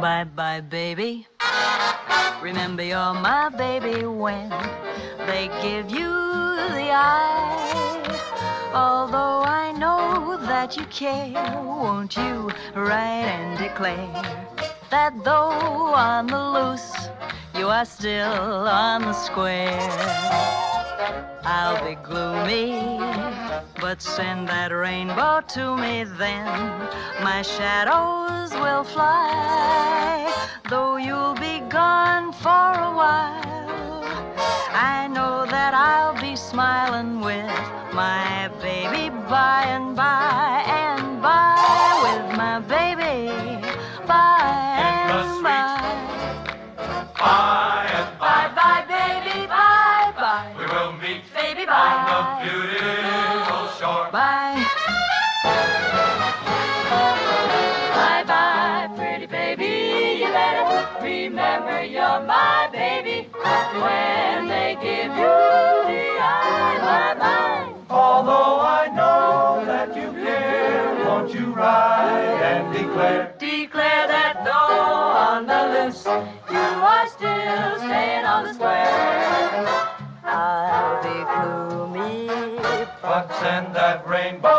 Bye-bye, baby. Remember you're my baby when they give you the eye. Although I know that you care, won't you write and declare that though on the loose, you are still on the square? I'll be gloomy, but send that rainbow to me then. My shadows will fly, though you'll be gone for a while. I know that I'll be smiling with my baby by and by, and by with my baby by and by. By and by. Bye-bye, baby, bye-bye. We will meet baby, on bye. the beautiful shore. Bye. Bye-bye, pretty baby. You better remember you're my baby when they give you the eye. Bye-bye. Although I know that you care, won't you write and declare? Declare that though on the loose, you are still staying on the square. I'll be gloomy, But send that rainbow